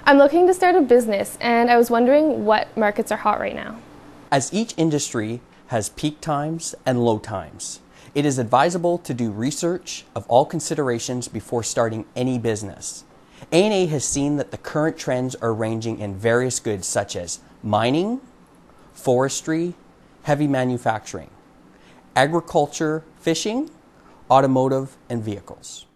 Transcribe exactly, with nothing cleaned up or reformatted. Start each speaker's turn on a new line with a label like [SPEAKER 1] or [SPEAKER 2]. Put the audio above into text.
[SPEAKER 1] I'm looking to start a business, and I was wondering what markets are hot right now.
[SPEAKER 2] As each industry has peak times and low times, it is advisable to do research of all considerations before starting any business. A and A has seen that the current trends are ranging in various goods such as mining, forestry, heavy manufacturing, agriculture, fishing, automotive, and vehicles.